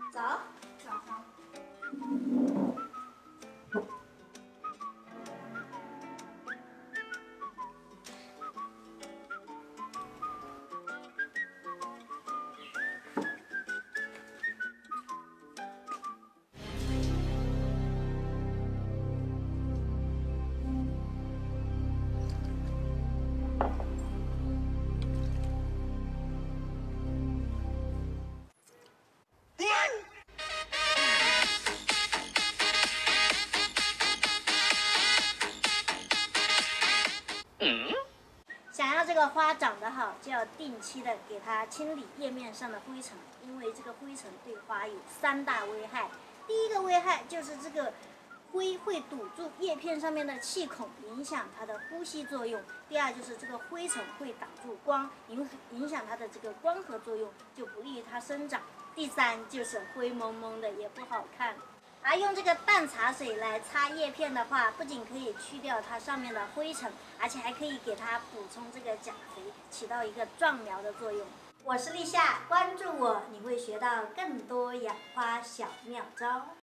走。 早上。 想要这个花长得好，就要定期的给它清理叶面上的灰尘，因为这个灰尘对花有3大危害。第一个危害就是这个灰会堵住叶片上面的气孔，影响它的呼吸作用。第二就是这个灰尘会挡住光，影响它的这个光合作用，就不利于它生长。第三就是灰蒙蒙的也不好看。而用这个淡茶水来擦叶片的话，不仅可以去掉它上面的灰尘，而且还可以给它补充这个钾肥，起到一个壮苗的作用。我是立夏，关注我，你会学到更多养花小妙招。